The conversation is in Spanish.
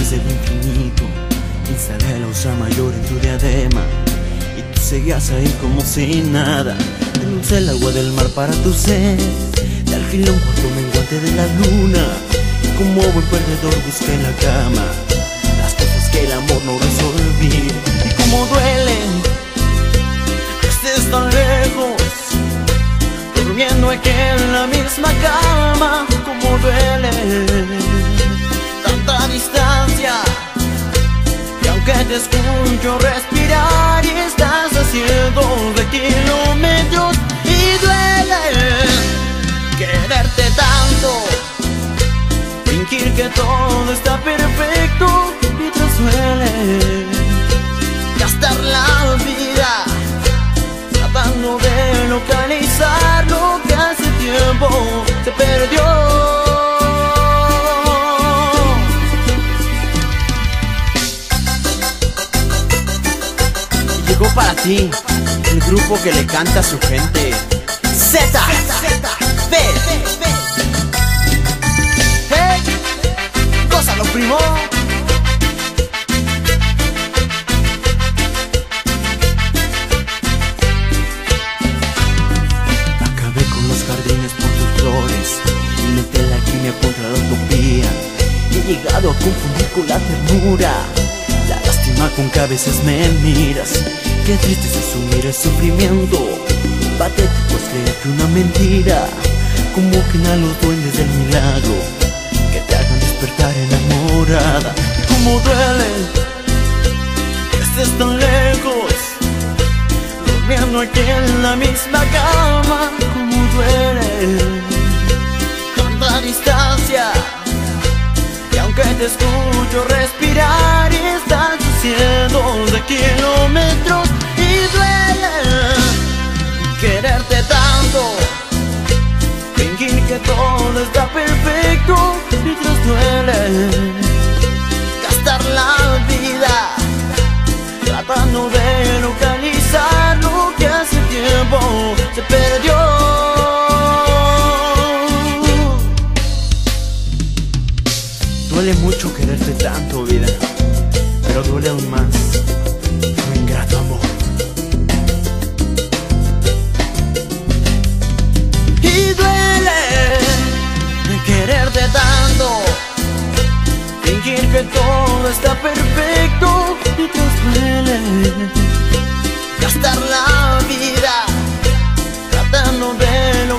desde lo infinito. Instalé la osa mayor en tu diadema y tú seguías ahí como si nada. Denuncié el agua del mar para tu sed, te alquilé un cuarto menguante de la luna y como buen perdedor busqué en la cama las cosas que el amor no resolví. Y como duele que estés tan lejos, durmiendo aquí en la misma cama. Como duele tanta distancia, y aunque te escucho respirar y estás a cientos de kilómetros, y duele quererte tanto, fingir que todo está perfecto, mientras duele gastar la vida tratando de localizar lo que hace tiempo se perdió. Llegó para ti el grupo que le canta a su gente, Z. Hey, gózalo, primo. Acabé con los jardines por tus flores, inventé la alquimia contra la utopía, y he llegado a confundir con la ternura la lástima con que a veces me miras. Qué triste es asumir el sufrimiento, patético es creer que una mentira convoquen a los duendes del milagro que te hagan despertar enamorada. Como duele que estés tan lejos, durmiendo aquí en la misma cama. Como duele tanta distancia, y aunque te escucho respirar y estás a cientos de kilómetros, y duele quererte tanto, fingir que todo está perfecto, mientras duele gastar la vida tratando de localizar lo que hace tiempo se perdió. Duele mucho quererte tanto, vida, pero duele aún más tu ingrato amor. Y duele quererte tanto, fingir que todo está perfecto, mientras duele gastar la vida tratando de